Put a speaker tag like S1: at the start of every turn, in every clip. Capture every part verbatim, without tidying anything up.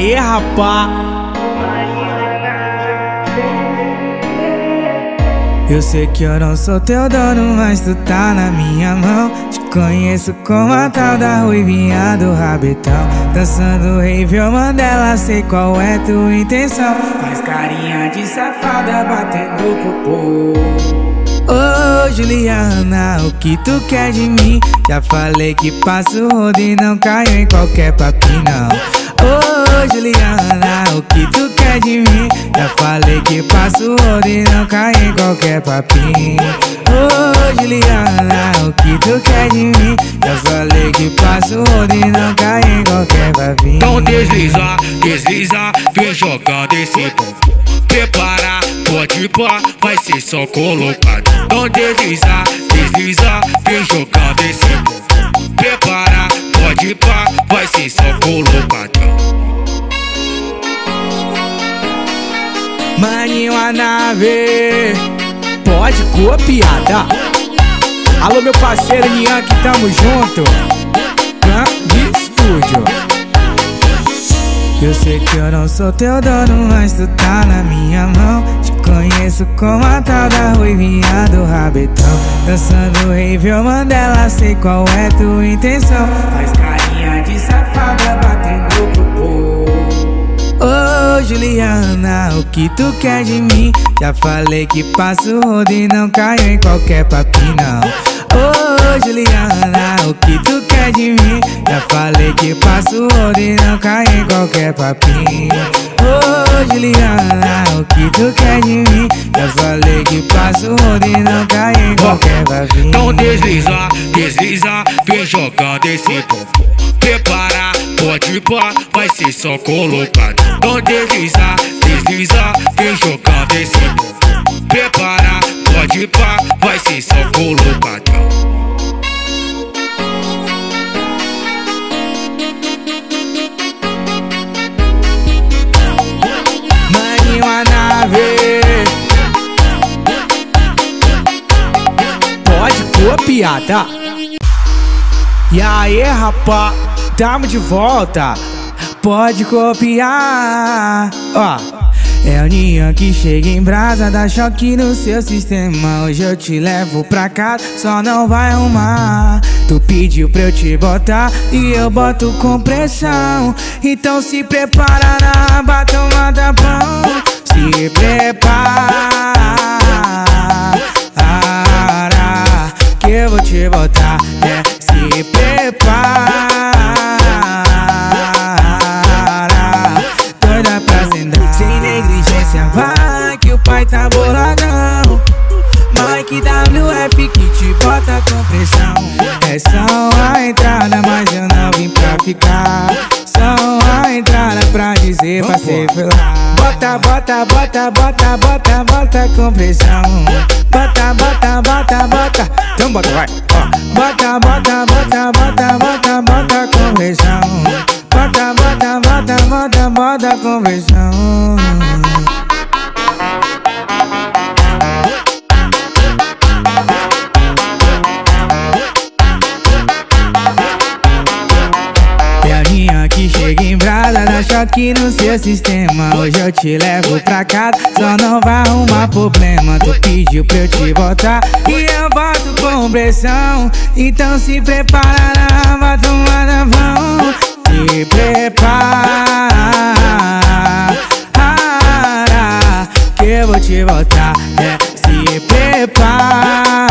S1: aí, rapá? Eu sei que eu não sou teu dono, mas tu tá na minha mão. Te conheço como a tal da ruivinha do rabetão. Dançando rave ou Mandela, sei qual é tua intenção. Faz carinha de safada batendo popô. Ô Juliana, o que tu quer de mim? Já falei que passo o rodo e não caio em qualquer papinho. Ô Juliana, o que tu quer de mim? Já falei que passo o rodo e não caio em qualquer papinho. Ô Juliana, o que tu quer de mim? Já falei que passo o rodo e não caio em qualquer papinho.
S2: Então desliza, desliza, vem jogando esse povo. Prepara, pode pá, vai ser só colocado. Então desliza, desliza, vem jogando esse povo. Prepara, pode pá, vai ser só colocado.
S1: Maninho a nave, pode copiar, tá? Alô meu parceiro Nian, que tamo junto. Grande estúdio. Eu sei que eu não sou teu dono, mas tu tá na minha mão. Te conheço como a tal da ruivinha do rabetão. Dançando rave ou Mandela, sei qual é tua intenção. Faz carinha de safada batendo popô. Ô Juliana, o que tu quer de mim? Já falei que passo o rodo e não caio em qualquer papinho. Ô Juliana, o que tu quer de mim? Já falei que passo o rodo e não caio em qualquer papinho. Ô Juliana, o que tu quer de mim? Já falei que passo o rodo e não caio em qualquer papinho.
S2: Então desliza, desliza, vem jogando esse povo. Prepara, pode pá, vai ser só colocado. Então desliza, desliza, vem jogando esse povo. Prepara, pode pá, vai ser só colocado.
S1: Maninho a nave, pode copiar, tá? E aí, rapá, tamo de volta. Pode copiar, ó. É o Nian que chega em brasa, dá choque no seu sistema. Hoje eu te levo pra casa, só não vai arrumar. Tu pediu pra eu te botar e eu boto com pressão. Então se prepara na batomada pão. Se prepara, que eu vou te botar. É, se prepara, doida pra sentar. Sem negligência, vai que o pai tá boladão. Mike W F que te bota com pressão. É só a entrada, mas eu não vim pra ficar. Só a entrada pra dizer pra ser lá. Bota, bota, bota, bota, bota, bota com pressão. Bota, bota, bota, bota. Então bota, vai, ó. Bota, bota, bota, bota, bota, bota com pressão. Bota, bota, bota, bota, bota com pressão. Que chega em brasa, dá choque no seu sistema. Hoje eu te levo pra casa, só não vai arrumar problema. Tu pediu pra eu te botar e eu boto com pressão. Então se prepara na batomada vão. Se prepara, que eu vou te botar. É, se prepara,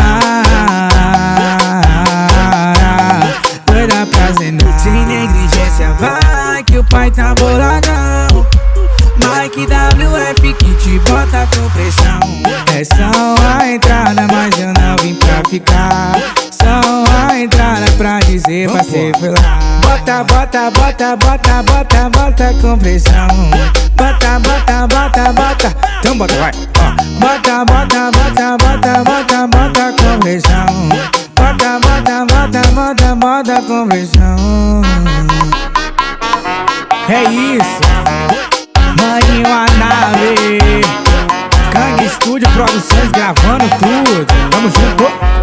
S1: doida pra zenar. Sem negligência, vai que o pai tá boladão. Mike W F que te bota com pressão. É só a entrada, mas eu não vim pra ficar. Só a entrada pra dizer pra ser lá. Bota, bota, bota, bota, bota, bota com pressão. Bota, bota, bota, bota. Então bota, vai, ó. Bota, bota, bota, bota, bota, bota com pressão. Bota, bota, bota, bota, bota com pressão. É isso, Maninho a nave, Kang Studio Produções gravando tudo. Tamo junto.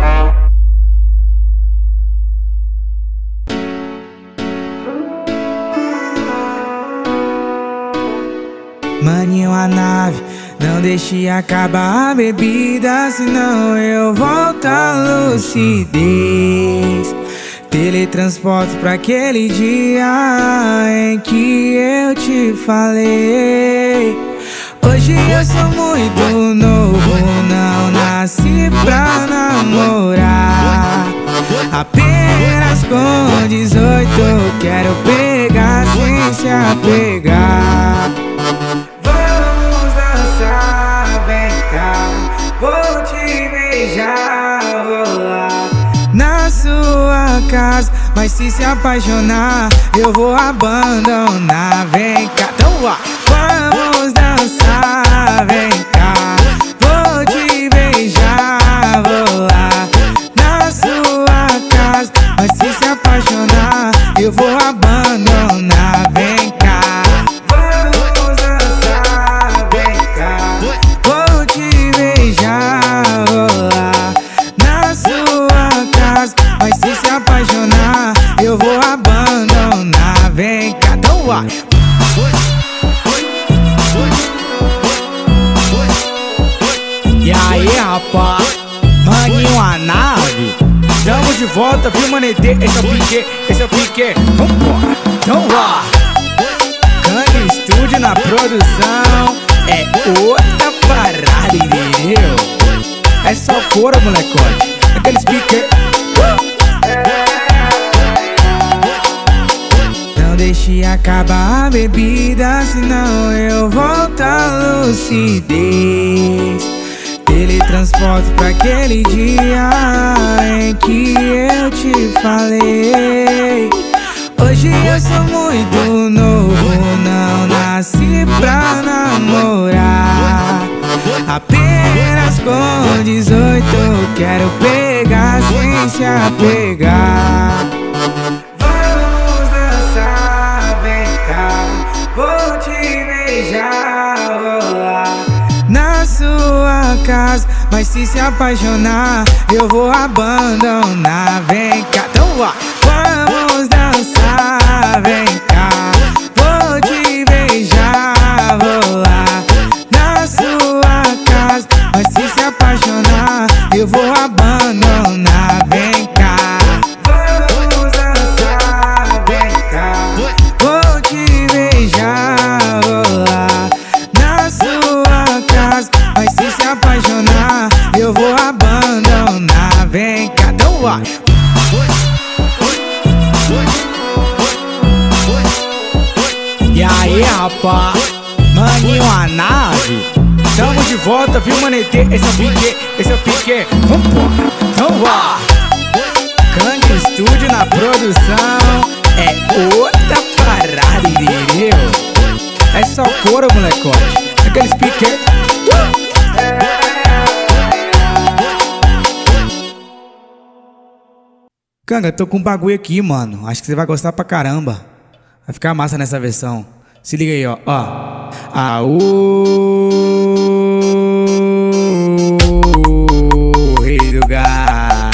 S1: uma nave. Não deixe acabar a bebida, senão eu volto à lucidez. Teletransporto pra aquele dia em que eu te falei. Hoje eu sou muito novo, não nasci pra namorar. Apenas com dezoito eu quero pegar sem se apegar. Vamos dançar, vem cá, vou te beijar, vou lá na sua casa. Mas se se apaixonar, eu vou abandonar. Vem cá, então ó, vamos dançar, vem cá, vou te beijar, vou lá na sua casa. Mas se se apaixonar, eu vou abandonar. Vem cá, vamos dançar, vem cá, vou te beijar, vou lá na sua casa. Mas se se apaixonar, eu vou abandonar. Vem cá, então vai. E aí, rapaz, maninho a nave, tamo de volta, viu, manetê? Esse é o pique, esse é o pique. Vambora, então vá. Kang Studio na produção, é outra parada, entendeu? É só couro, molecote, aqueles pique. Não deixe acabar a bebida, senão eu volto à lucidez. Teletransporto pra aquele dia em que eu te falei. Hoje eu sou muito novo, não nasci pra namorar. Apenas com dezoito eu quero pegar sem se apegar. Vamos dançar, vem cá, vou te beijar, vou lá na sua casa. Mas se se apaixonar, eu vou abandonar. Vem cá, então ó, vamos dançar, vem cá, vou te beijar, vou lá na sua casa. Mas se se apaixonar, eu vou abandonar. Vem cá, vamos dançar, vem cá, vou te beijar, vou lá na sua casa. Mas se se apaixonar, eu vou abandonar. Vem cá, então vai. E aí, rapaz, maninho a nave, tamo de volta, viu, manetê? Esse é o pique, esse é o pique. Vambora, então vá. Kang Studio na produção, é outra parada, entendeu? É só couro, molecote, aqueles pique. Kanga, tô com um bagulho aqui, mano. Acho que você vai gostar pra caramba. Vai ficar massa nessa versão. Se liga aí, ó. Ó. Aô, rei do gado.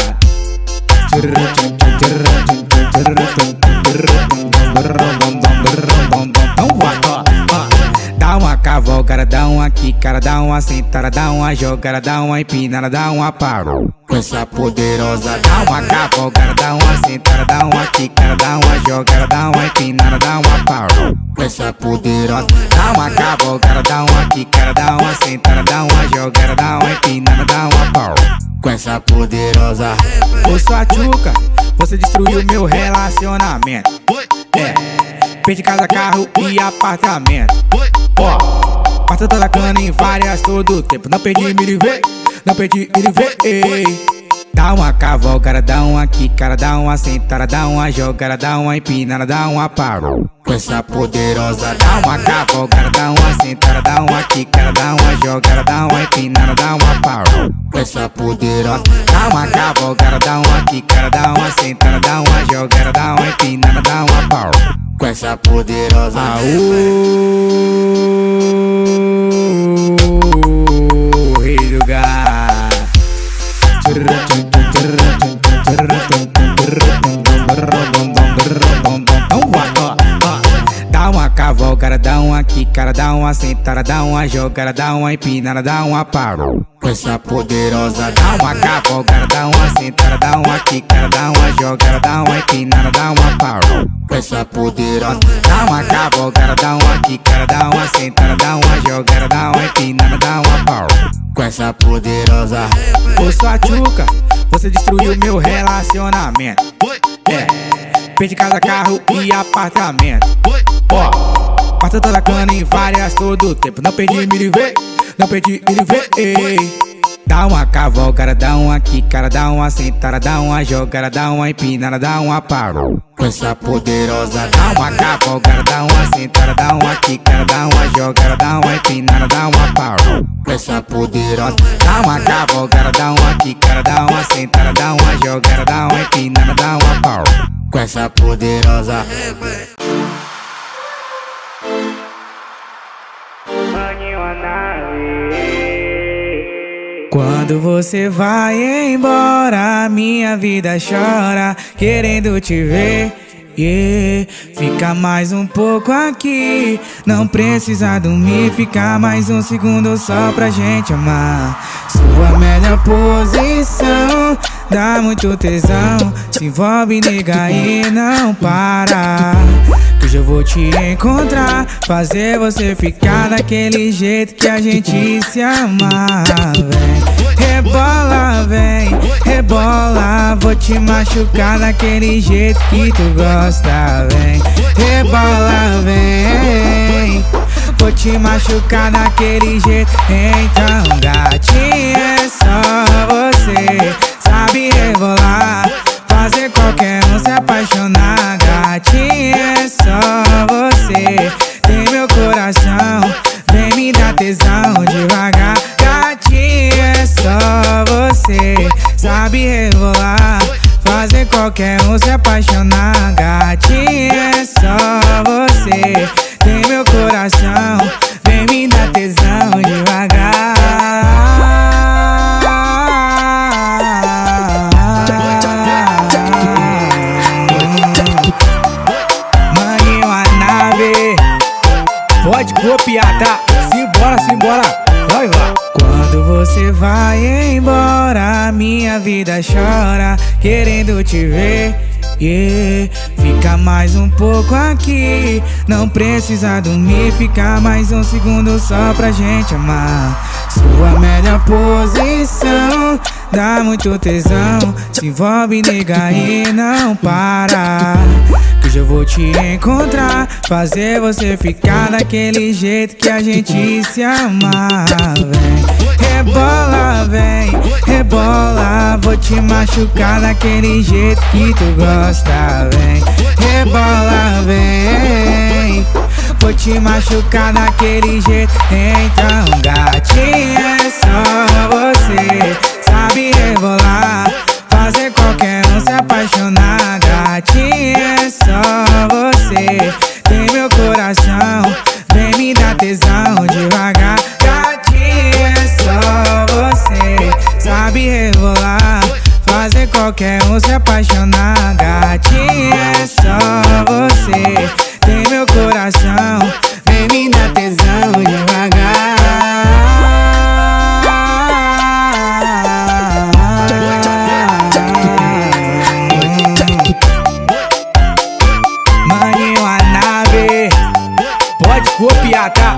S1: Então vai, ó. Dá uma cavalgada, dá uma quicada, dá uma sentada, dá uma jogada, dá uma empinada, dá uma parou. Com essa poderosa, dá uma cavalgada, dá uma sentada, dá uma quicada, dá uma jogada, dá uma empinada, dá uma parou. Com essa poderosa, dá uma cavalgada, dá uma quicada, dá uma sentada, dá uma jogada, dá uma empinada, dá uma parou. Com essa poderosa, ô sua tchuca, você destruiu meu relacionamento. É, perdi casa, carro e apartamento. Ó, passa toda cana em várias todo o tempo. Não perdi, me livrei, não perdi, me livrei. Dá uma cavalgada, dá uma quicada, dá uma sentada, dá uma jogada, dá uma empinada, dá uma parou. Com essa poderosa, dá uma cavalgada, dá uma sentada, dá uma quicada, dá uma jogada, dá uma empinada, dá uma parou. Com essa poderosa, dá uma cavalgada, dá uma quicada, dá uma sentada, dá uma jogada, dá uma empinada, dá uma parou. Com essa poderosa, aô, rei do gado. Então vai, ó, ó. Dá uma cavalgada, dá uma quicada, dá uma sentada, dá uma jogada, dá uma empinada, dá uma parou. Com essa poderosa, dá uma cavalgada, dá uma sentada, dá uma quicada, dá uma jogada, dá uma empinada, dá uma parou. Com essa poderosa, dá uma cavalgada, dá uma quicada, dá uma sentada, dá uma jogada, dá uma empinada, dá uma parou. Com essa poderosa. Ô sua tchuca, você destruiu meu relacionamento. É, perdi casa, carro e apartamento. Ó, passa toda a cana em várias todo o tempo. Não perdi, me livrei, não perdi, me livrei. Dá uma cavalgada, dá uma quicada, dá uma sentada, dá uma jogada, dá uma empinada, dá uma parou. Com essa poderosa, dá uma cavalgada, dá uma sentada, dá uma quicada, dá uma jogada, dá uma empinada, dá uma parou. Com essa poderosa, dá uma cavalgada, dá uma quicada, dá uma sentada, dá uma jogada, dá uma empinada, dá uma parou. Com essa poderosa. Quando você vai embora, minha vida chora, querendo te ver, yeah. Fica mais um pouco aqui, não precisa dormir, fica mais um segundo só pra gente amar. Sua melhor posição, dá muito tesão, se envolve, nega, e não para. Que hoje eu vou te encontrar, fazer você ficar daquele jeito que a gente se ama, vem. Rebola, vem, rebola, vou te machucar daquele jeito que tu gosta, vem. Rebola, vem, vou te machucar daquele jeito. Então, gatinha, é só você sabe rebolar, fazer qualquer um se apaixonar. Gatinha, é só você tem meu coração, vem me dar tesão devagar. Gatinha, é só você sabe rebolar, fazer qualquer um se apaixonar. Gatinha, é só você tem meu coração, vem me dar tesão devagar. Maninho, a nave pode copiar, tá? Simbora, simbora, vai, vai. Quando você vai embora, minha vida chora, querendo te ver, yeah. Fica mais um pouco aqui, não precisa dormir, fica mais um segundo só pra gente amar. Sua melhor posição, dá muito tesão, se envolve, nega, e não para. Que hoje eu vou te encontrar, fazer você ficar daquele jeito que a gente se ama, vem. Rebola, vem, rebola, vou te machucar daquele jeito que tu gosta, vem. Rebola, vem, vou te machucar daquele jeito. Então, gatinha, é só você sabe rebolar, fazer qualquer um se apaixonar. Gatinha, é só você tem meu coração, vem me dar tesão devagar. Gatinha, é só você sabe rebolar, fazer qualquer um se apaixonar. Gatinha, é só você tem meu coração, vem me dar tesão devagar. Maninho, a nave pode copiar, tá?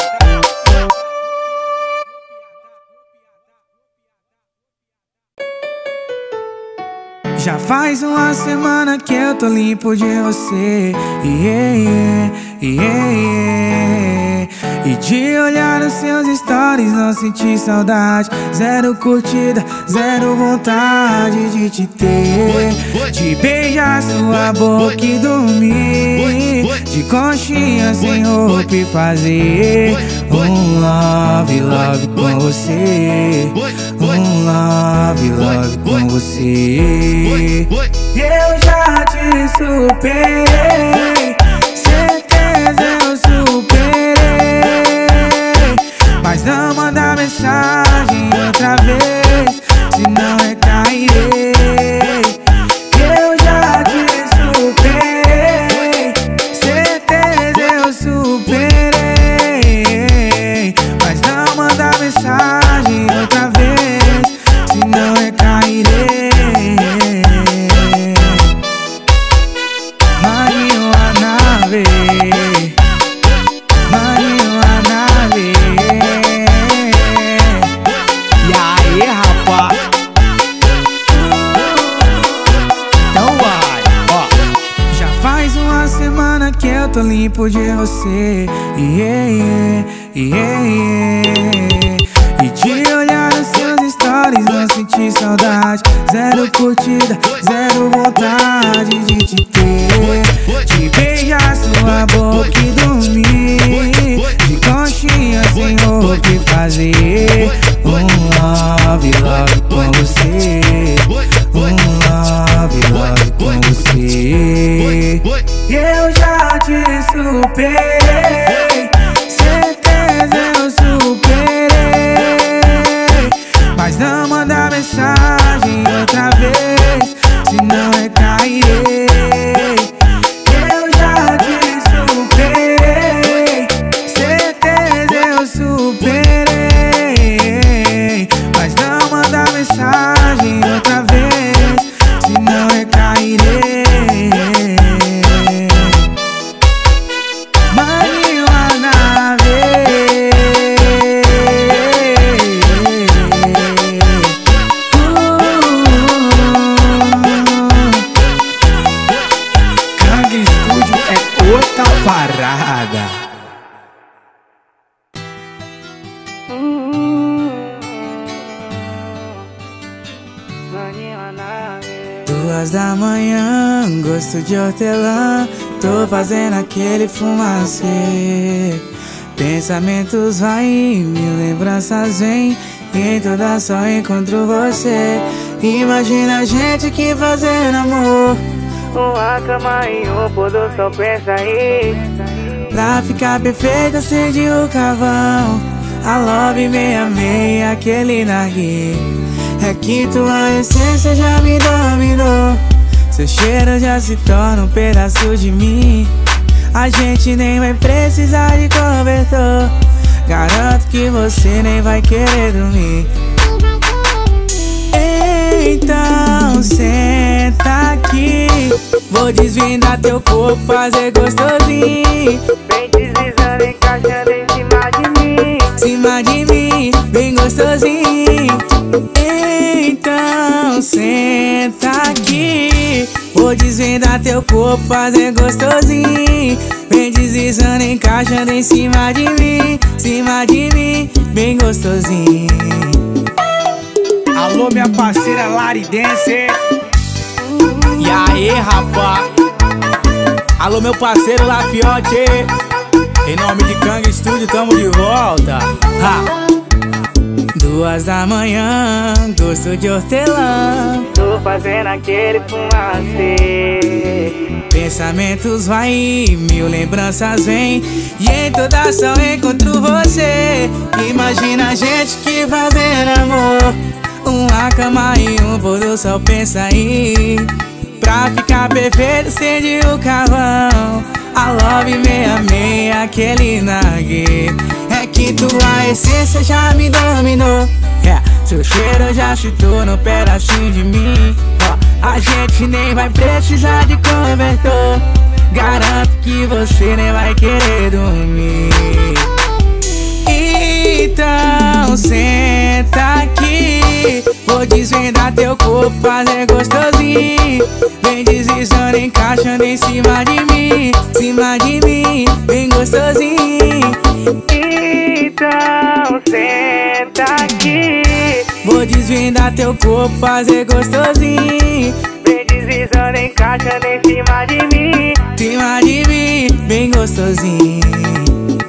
S1: Já faz uma semana que eu tô limpo de você, yeah, yeah, yeah, yeah. E de olhar os seus stories não senti saudade. Zero curtida, zero vontade de te ter, de beijar sua boca e dormir de conchinha sem roupa e fazer um love, love com você, um love, love com você. Eu já te superei, certeza eu superei, mas não manda mensagem outra vez, senão recairei. Eu já te superei, certeza eu superei, tô limpo de você. Yeah, yeah, yeah, yeah. E de olhar nos seus stories não senti saudade. Zero curtida, zero vontade de te ter. De beijar sua boca e dormir de conchinha sem o que fazer. Um love, love com você. Um love, love com você. Eu já te superei, certeza eu superei. Mas não manda mensagem outra vez, senão recairei. Eu já te superei, certeza eu superei. Mas não manda mensagem outra vez, senão recairei. Parada. Duas da manhã, gosto de hortelã, tô fazendo aquele fumacê. Pensamentos vai, mil lembranças vem, e em toda só encontro você. Imagina a gente que fazendo amor, uma cama e um pôr do sol, pensa aí. Pra ficar perfeito acende o carvão, a love meia meia, aquele narguilé. É que tua essência já me dominou, seu cheiro já se torna um pedaço de mim. A gente nem vai precisar de cobertor, garanto que você nem vai querer dormir. Então senta aqui, vou desvendar teu corpo, fazer gostosinho. Vem deslizando, encaixando em cima de mim, cima de mim, bem gostosinho. Então senta aqui, vou desvendar teu corpo, fazer gostosinho. Vem deslizando, encaixando em cima de mim, cima de mim, bem gostosinho.
S3: Alô, minha parceira Laridense.
S1: E aí, rapá? Alô, meu parceiro Lafiote. Em nome de Kang Studio, tamo de volta. Ha! Duas da manhã, gosto de hortelã, tô fazendo aquele fumacê. Pensamentos vai, mil lembranças vem, e em toda só encontro você. Imagina a gente que fazendo amor, uma cama e um pôr do sol, pensa aí. Pra ficar perfeito acende o carvão, a love meia meia, aquele narguilé. É que tua essência já me dominou, é, seu cheiro já chutou no pedacinho de mim. Ó, a gente nem vai precisar de cobertor, garanto que você nem vai querer dormir. Então senta aqui, vou desvendar teu corpo, fazer gostosinho. Vem deslizando, encaixando em cima de mim, cima de mim, bem gostosinho. Então senta aqui, vou desvendar teu corpo, fazer gostosinho. Vem deslizando, encaixando em cima de mim, cima de mim, bem gostosinho.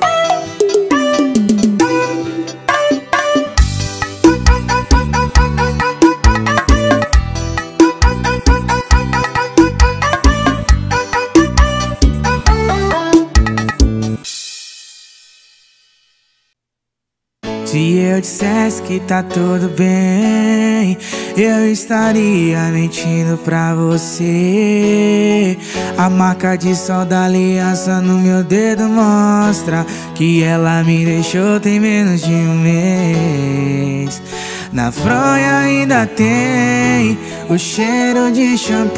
S1: Se eu dissesse que tá tudo bem, eu estaria mentindo pra você. A marca de sol da aliança no meu dedo mostra que ela me deixou tem menos de um mês. Na fronha ainda tem o cheiro de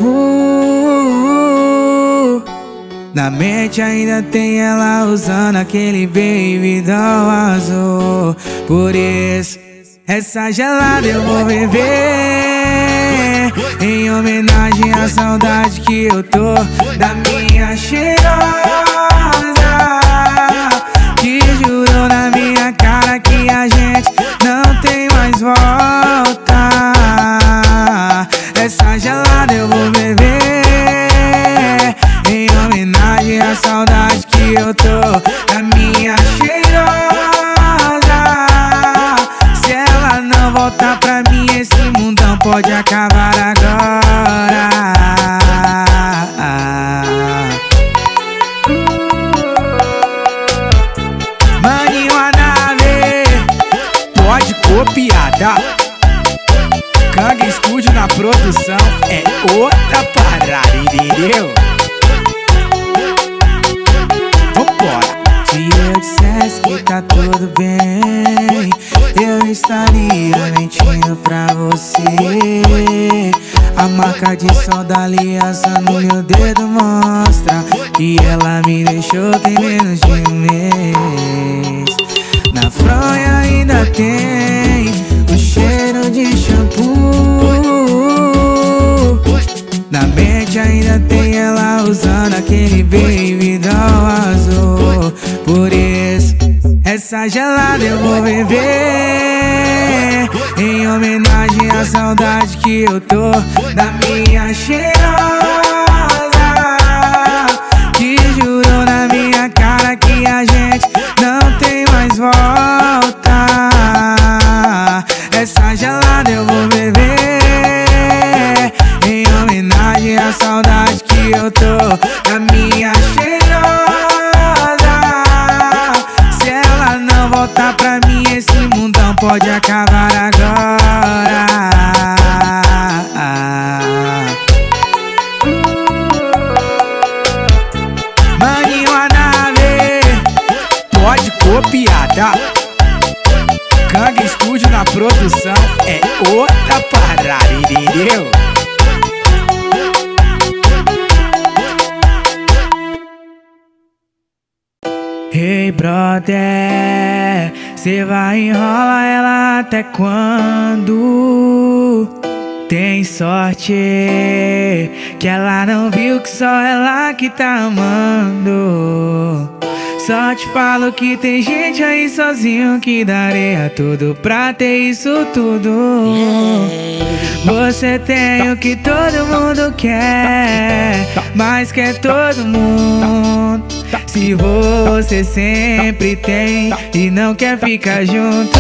S1: shampoo, na mente ainda tem ela usando aquele baby doll azul. Por isso, essa gelada eu vou beber, em homenagem à saudade que eu tô da minha cheirosa.
S3: outra parada, entendeu? Vambora.
S1: Se eu dissesse que tá tudo bem, eu estaria mentindo pra você. A marca de sol da aliança no meu dedo mostra que ela me deixou tem menos de um mês. Na fronha ainda tem o cheiro de shampoo. Na mente ainda tem ela usando aquele baby doll azul. Por isso, essa gelada eu vou beber, em homenagem à saudade que eu tô da minha cheirosa, que jurou na minha cara que a gente não tem mais volta. Essa gelada eu vou beber, em homenagem à saudade que eu tô da minha cheirosa. Se ela não voltar pra mim, esse mundão pode acabar agora.
S3: Maninho a nave, pode copiar, tá? Kang Studio na produção, é outra parada, entendeu?
S1: Hey brother, cê vai enrolar ela até quando? Tem sorte que ela não viu que só ela que tá amando. Só te falo que tem gente aí sozinho que daria tudo pra ter isso tudo. Você tem o que todo mundo quer, mas quer todo mundo. Se você sempre tem e não quer ficar junto,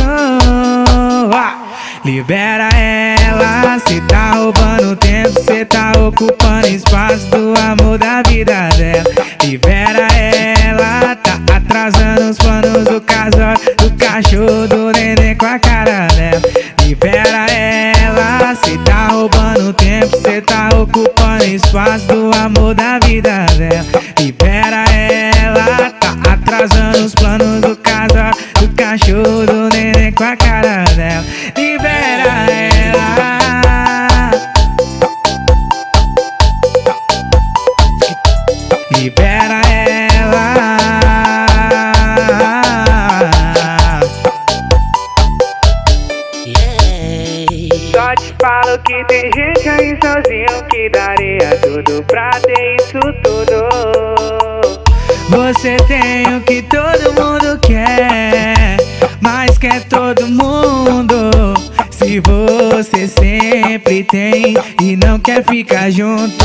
S1: libera ela. Cê tá roubando tempo, cê tá ocupando espaço do amor da vida dela. Libera ela, tá atrasando os planos do casório, do cachorro, do neném com a cara dela. Libera ela, cê tá roubando tempo, cê tá ocupando espaço do amor da vida dela. Libera ela, tá atrasando os planos do casório, do cachorro, do neném com a cara dela. Libera ela. Libera ela. Só te falo que tem gente aí sozinho que daria tudo pra ter isso tudo. Você tem o que todo mundo quer, mas quer todo mundo. Se você sempre tem e não quer ficar junto,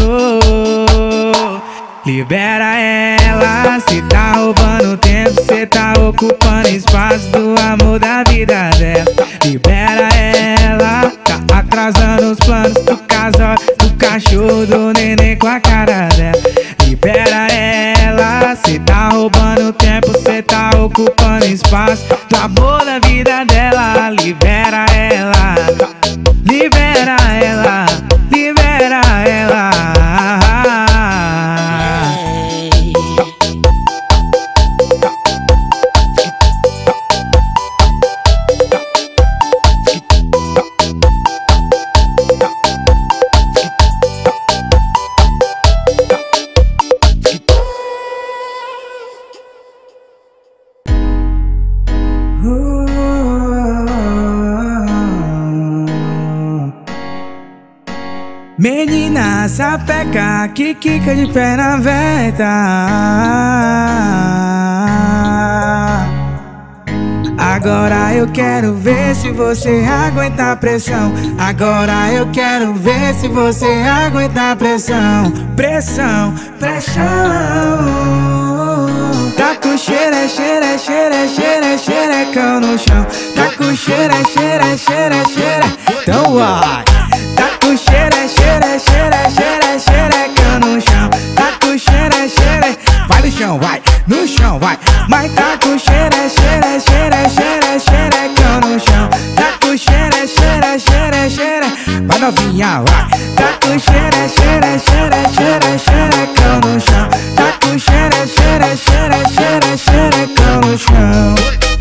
S1: libera ela. Cê tá roubando tempo, cê tá ocupando espaço do amor da vida dela. Libera ela, tá atrasando os planos do casório, do cachorro, do neném com a cara dela. Libera ela, cê tá roubando tempo, cê tá ocupando espaço do amor da vida dela. Libera ela, libera ela, libera ela. Menina sapeca que quica de perna aberta. Agora eu quero ver se você aguenta a pressão. Agora eu quero ver se você aguenta a pressão. Pressão, pressão. Tá com xere, xere, xere, xere, xerecão no chão. Tá com xere, xere, xere, xere. Então vai. Tá com xere, xere, xere, xere, xerecão no chão. Tá com xere, xere. Vai no chão, vai, no chão, vai. Mas tá com xere, xere, xere, xere, xerecão no chão. Tá com xere, xere, xere, xere. Vai novinha, vai. Tá com xere. xere, xere, xere, xere, xerecão no chão. Tá com xere, xere, xere, xere, xerecão no chão.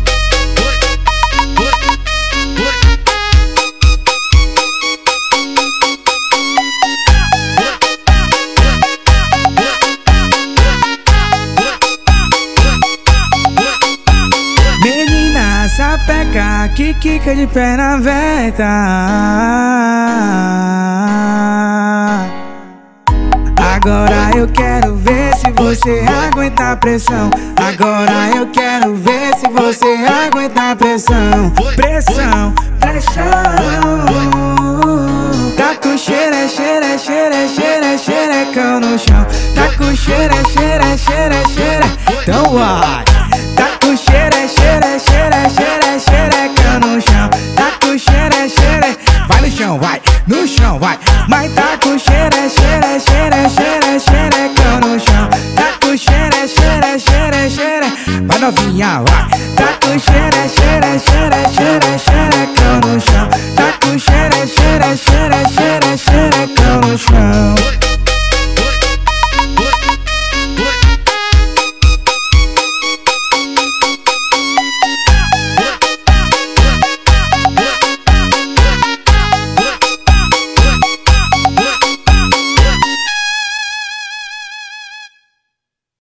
S1: Menina sapeca que quica de perna aberta. Agora eu quero ver se você aguenta a pressão. Agora eu quero ver se você aguenta a pressão. Pressão, pressão. Tá com xere, xere, xere, xere, xerecão no chão. Tá com xere, xere, xere, xere. Então vai. Tá com xere, xere, xere, xere, xerecão no chão. Tá com xere, xere. Vai no chão, vai, no chão, vai. Mas tá com xere, xere, xere, xere, xerecão no chão. Tá com xere, xere, xere, xere. Vai novinha, vai. Tá com xere, xere, xere,